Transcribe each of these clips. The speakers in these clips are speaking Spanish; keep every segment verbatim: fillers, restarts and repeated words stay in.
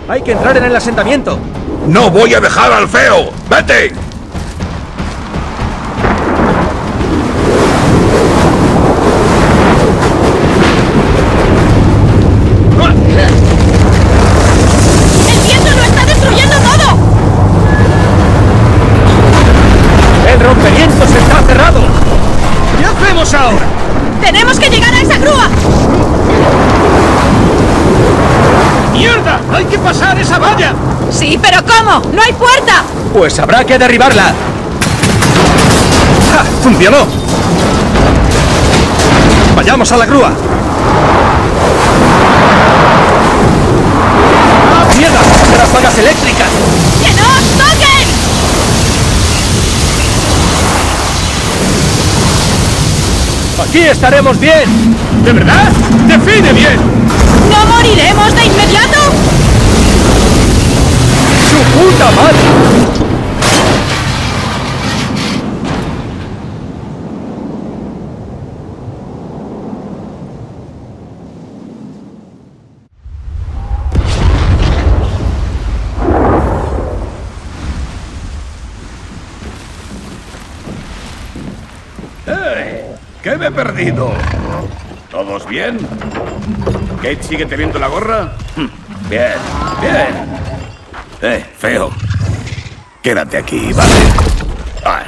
Hay que entrar en el asentamiento. ¡No voy a dejar al feo! ¡Vete! ¡El viento lo está destruyendo todo! ¡El rompevientos está cerrado! ¿Qué hacemos ahora? ¡Tenemos que llegar a esa grúa! ¡Mierda! ¡Hay que pasar esa valla! Sí, pero ¿cómo? ¡No hay puerta! Pues habrá que derribarla. ¡Ja! ¡Funcionó! ¡Vayamos a la grúa! ¡Ah, mierda! ¡De las vagas eléctricas! ¡Que no os toquen! ¡Aquí estaremos bien! ¿De verdad? ¡Define bien! ¿No moriremos de inmediato? ¡Su puta madre! ¡Eh! ¿Qué me he perdido? ¿Todos bien? ¿Kate sigue teniendo la gorra? Bien, bien. Eh, feo. Quédate aquí, vale. Ah.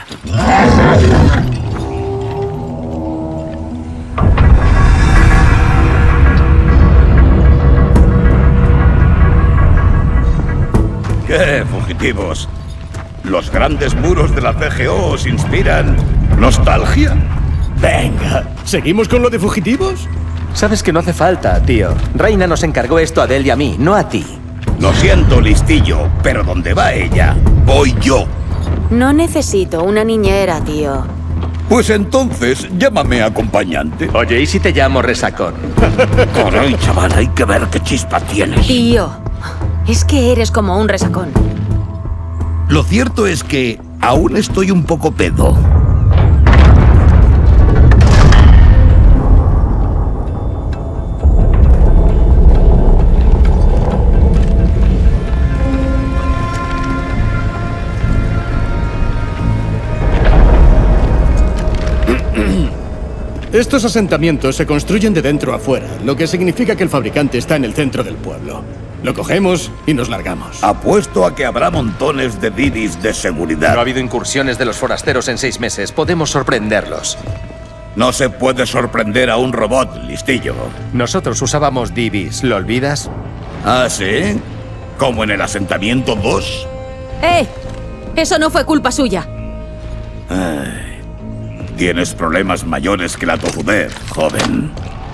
¿Qué, fugitivos? ¿Los grandes muros de la C G O os inspiran nostalgia? Venga, ¿seguimos con lo de fugitivos? Sabes que no hace falta, tío. Reina nos encargó esto a Adele y a mí, no a ti. Lo siento, listillo, pero donde va ella, voy yo. No necesito una niñera, tío. Pues entonces, llámame acompañante. Oye, ¿y si te llamo resacón? Caray, chaval, hay que ver qué chispa tienes. Tío, es que eres como un resacón. Lo cierto es que aún estoy un poco pedo. Estos asentamientos se construyen de dentro a fuera, lo que significa que el fabricante está en el centro del pueblo. Lo cogemos y nos largamos. Apuesto a que habrá montones de divis de seguridad. No ha habido incursiones de los forasteros en seis meses. Podemos sorprenderlos. No se puede sorprender a un robot, listillo. Nosotros usábamos divis, ¿lo olvidas? ¿Ah, sí? ¿Como en el asentamiento dos? ¡Eh! Eso no fue culpa suya. Ay, tienes problemas mayores que la tozudez, joven.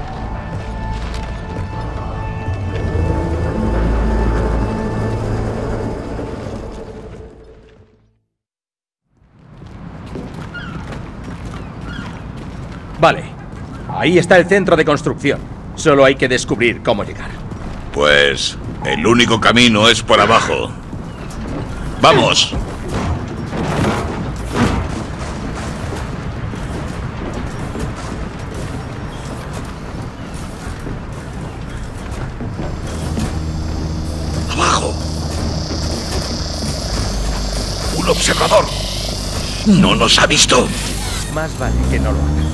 Vale. Ahí está el centro de construcción. Solo hay que descubrir cómo llegar. Pues el único camino es por abajo. ¡Vamos! ¡Abajo! ¡Un observador! ¡No nos ha visto! Más vale que no lo haga.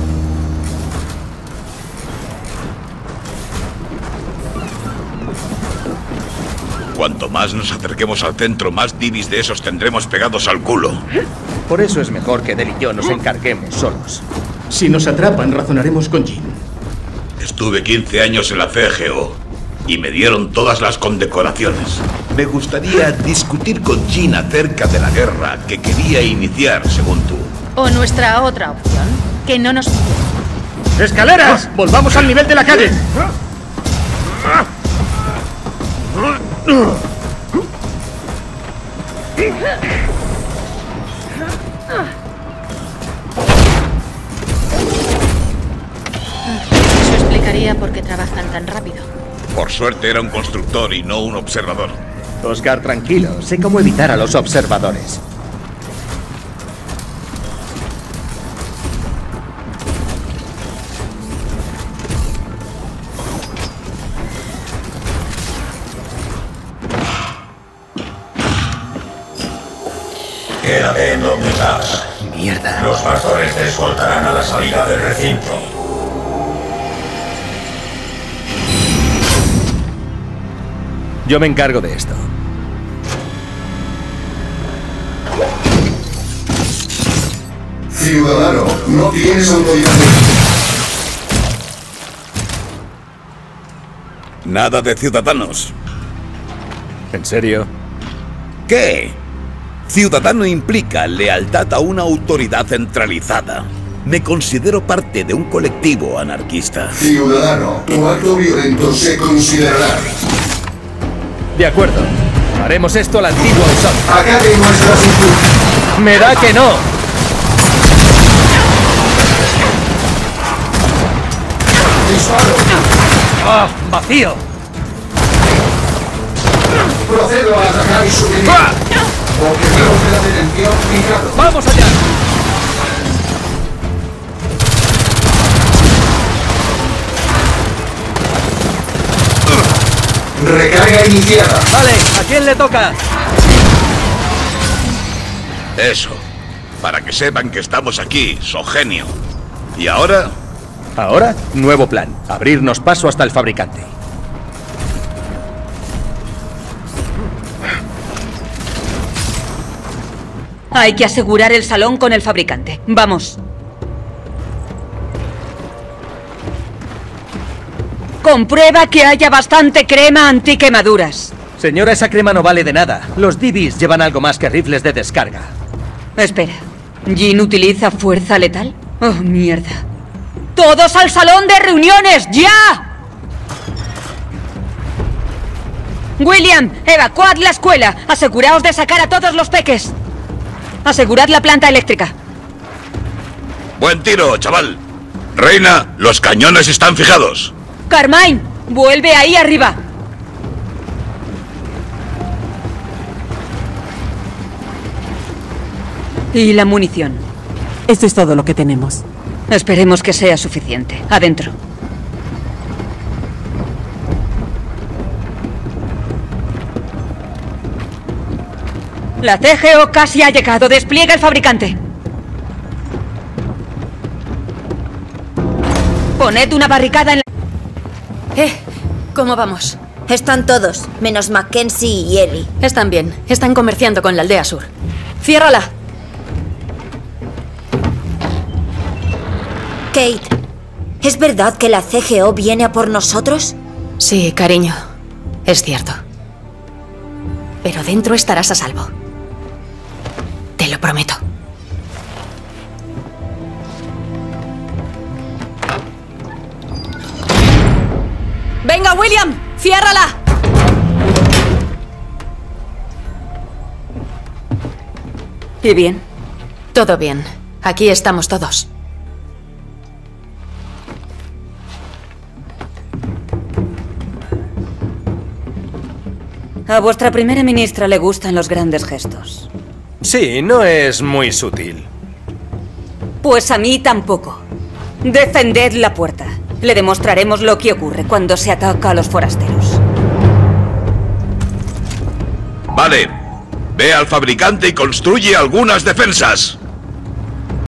Cuanto más nos acerquemos al centro, más divis de esos tendremos pegados al culo. Por eso es mejor que Del y yo nos encarguemos solos. Si nos atrapan, razonaremos con Jean. Estuve quince años en la C G O y me dieron todas las condecoraciones. Me gustaría discutir con Jean acerca de la guerra que quería iniciar, según tú. O nuestra otra opción, que no nos... ¡Escaleras! ¡Volvamos al nivel de la calle! Eso explicaría por qué trabajan tan rápido. Por suerte era un constructor y no un observador. Oscar, tranquilo. Sé cómo evitar a los observadores. Quédate en donde estás. Mierda. Los pastores te escoltarán a la salida del recinto. Yo me encargo de esto. Ciudadano, no tienes autoridad. Nada de ciudadanos. ¿En serio? ¿Qué? Ciudadano implica lealtad a una autoridad centralizada. Me considero parte de un colectivo anarquista. Ciudadano, tu acto violento se considerará. De acuerdo. Haremos esto a la antigua usanza. Acabe nuestra cintura. ¡Me da que no! Disparo. ¡Ah! ¡Vacío! Procedo a atacar y suprimir. ¡Ah! Objetivos de la detención fijados. ¡Vamos allá! Recarga iniciada. Vale, ¿a quién le toca? Eso. Para que sepan que estamos aquí, so genio. ¿Y ahora? Ahora, nuevo plan. Abrirnos paso hasta el fabricante. Hay que asegurar el salón con el fabricante. Vamos. Comprueba que haya bastante crema antiquemaduras. Señora, esa crema no vale de nada. Los D Bs llevan algo más que rifles de descarga. Espera. ¿Jin utiliza fuerza letal? Oh, mierda. ¡Todos al salón de reuniones! ¡Ya! William, evacuad la escuela. Aseguraos de sacar a todos los peques. Asegurad la planta eléctrica. Buen tiro, chaval. Reina, los cañones están fijados. Carmine, vuelve ahí arriba. Y la munición. Esto es todo lo que tenemos. Esperemos que sea suficiente. Adentro. La C G O casi ha llegado. Despliega el fabricante. Poned una barricada en la... Eh, ¿cómo vamos? Están todos, menos Mackenzie y Ellie. Están bien. Están comerciando con la aldea sur. ¡Ciérrala! Kate, ¿es verdad que la C G O viene a por nosotros? Sí, cariño. Es cierto. Pero dentro estarás a salvo. Te lo prometo. ¡Venga, William! ¡Ciérrala! ¿Y bien? Todo bien. Aquí estamos todos. A vuestra primera ministra le gustan los grandes gestos. Sí, no es muy sutil. Pues a mí tampoco. Defended la puerta. Le demostraremos lo que ocurre cuando se ataca a los forasteros. Vale. Ve al fabricante y construye algunas defensas.